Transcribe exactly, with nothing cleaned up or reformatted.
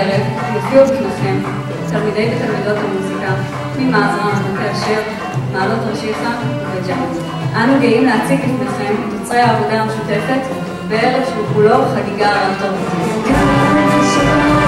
הערב יופיעו בפניכם תלמידי ותלמידות המוזיקה ממעזרה, מטה אשר, מעלות תרשיחא ובית ג'ן. אנו גאים להציג בפניכם את תוצרי העבודה המשותפת בערב שהוא כולו חגיגה רב-תרבותית.